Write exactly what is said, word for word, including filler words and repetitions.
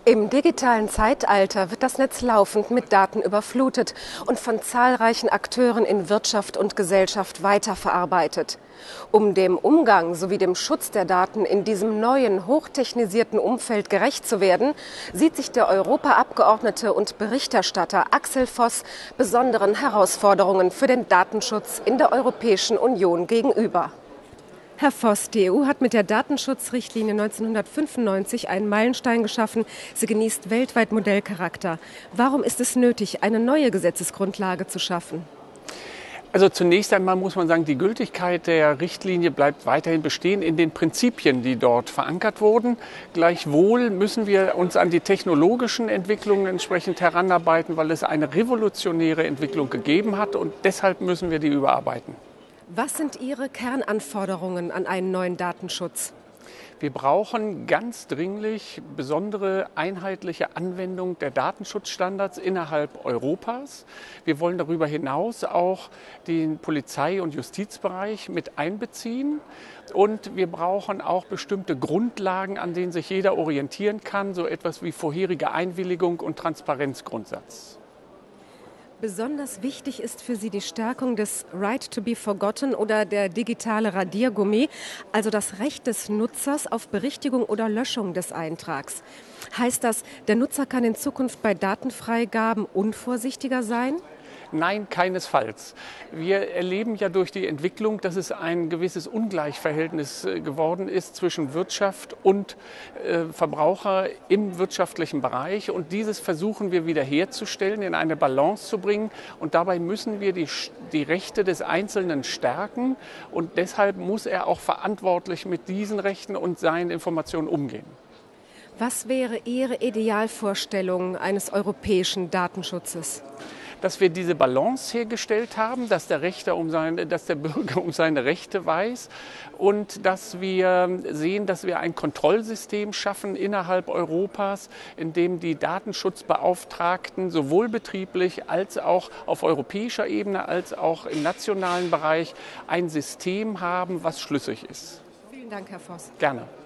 Im digitalen Zeitalter wird das Netz laufend mit Daten überflutet und von zahlreichen Akteuren in Wirtschaft und Gesellschaft weiterverarbeitet. Um dem Umgang sowie dem Schutz der Daten in diesem neuen, hochtechnisierten Umfeld gerecht zu werden, sieht sich der Europaabgeordnete und Berichterstatter Axel Voss besonderen Herausforderungen für den Datenschutz in der Europäischen Union gegenüber. Herr Voss, die E U hat mit der Datenschutzrichtlinie neunzehnhundertfünfundneunzig einen Meilenstein geschaffen. Sie genießt weltweit Modellcharakter. Warum ist es nötig, eine neue Gesetzesgrundlage zu schaffen? Also zunächst einmal muss man sagen, die Gültigkeit der Richtlinie bleibt weiterhin bestehen in den Prinzipien, die dort verankert wurden. Gleichwohl müssen wir uns an die technologischen Entwicklungen entsprechend heranarbeiten, weil es eine revolutionäre Entwicklung gegeben hat und deshalb müssen wir die überarbeiten. Was sind Ihre Kernanforderungen an einen neuen Datenschutz? Wir brauchen ganz dringlich besondere einheitliche Anwendung der Datenschutzstandards innerhalb Europas. Wir wollen darüber hinaus auch den Polizei- und Justizbereich mit einbeziehen. Und wir brauchen auch bestimmte Grundlagen, an denen sich jeder orientieren kann, so etwas wie vorherige Einwilligung und Transparenzgrundsatz. Besonders wichtig ist für Sie die Stärkung des Right to be Forgotten oder der digitale Radiergummi, also das Recht des Nutzers auf Berichtigung oder Löschung des Eintrags. Heißt das, der Nutzer kann in Zukunft bei Datenfreigaben unvorsichtiger sein? Nein, keinesfalls. Wir erleben ja durch die Entwicklung, dass es ein gewisses Ungleichverhältnis geworden ist zwischen Wirtschaft und äh, Verbraucher im wirtschaftlichen Bereich. Und dieses versuchen wir wiederherzustellen, in eine Balance zu bringen. Und dabei müssen wir die, die Rechte des Einzelnen stärken. Und deshalb muss er auch verantwortlich mit diesen Rechten und seinen Informationen umgehen. Was wäre Ihre Idealvorstellung eines europäischen Datenschutzes? Dass wir diese Balance hergestellt haben, dass der, Rechte um seine, dass der Bürger um seine Rechte weiß und dass wir sehen, dass wir ein Kontrollsystem schaffen innerhalb Europas, in dem die Datenschutzbeauftragten sowohl betrieblich als auch auf europäischer Ebene als auch im nationalen Bereich ein System haben, was schlüssig ist. Vielen Dank, Herr Voss. Gerne.